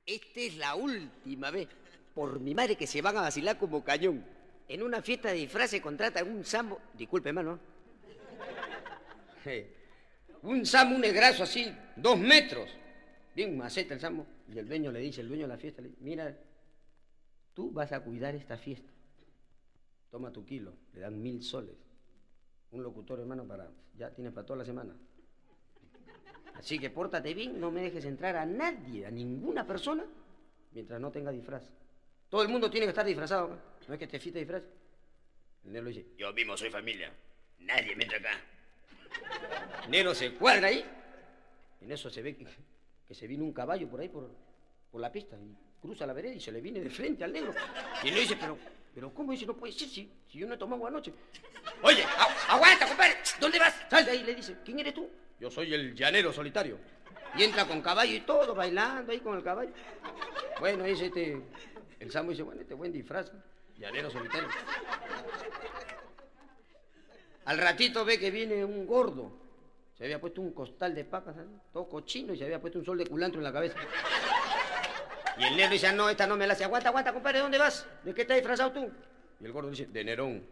Esta es la última vez, por mi madre, que se van a vacilar como cañón. En una fiesta de disfraces contratan un sambo... Disculpe, hermano. Un sambo, un negrazo así, 2 metros. Bien maceta el sambo. Y el dueño le dice, el dueño de la fiesta, le dice, mira, tú vas a cuidar esta fiesta. Toma tu kilo, le dan 1000 soles. Un locutor, hermano, ya tienes para toda la semana. Así que pórtate bien, no me dejes entrar a nadie, a ninguna persona, mientras no tenga disfraz. Todo el mundo tiene que estar disfrazado, ¿no? No es que te fiesta de disfraz. El negro dice, yo mismo soy familia, nadie me entra acá. El negro se cuadra ahí, en eso se ve que se vino un caballo por ahí, por la pista, y cruza la vereda y se le viene de frente al negro. Y él le dice, pero ¿cómo? Dice, no puede ser si yo no he tomado anoche. Oye, aguanta, compadre, ¿dónde vas? Sal de ahí, le dice, ¿quién eres tú? Yo soy el llanero solitario. Y entra con caballo y todo, bailando ahí con el caballo. Bueno, dice el sambo dice, bueno, este buen disfraz, llanero solitario. Al ratito ve que viene un gordo. Se había puesto un costal de papas, ¿sabes? Todo cochino, y se había puesto un sol de culantro en la cabeza. Y el negro dice, no, esta no me la hace. Aguanta, compadre, ¿dónde vas? ¿De qué estás disfrazado tú? Y el gordo dice, de Nerón.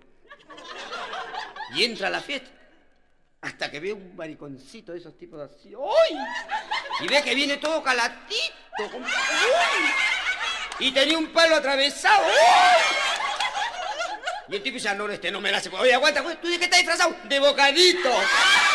Y entra a la fiesta. Hasta que ve un mariconcito de esos tipos así. ¡Uy! Y ve que viene todo calatito. ¡Uy! Y tenía un palo atravesado. ¡Uy! Y el tipo dice, no, este no me la hace. Oye, aguanta, ¿tú de qué estás disfrazado? De bocadito.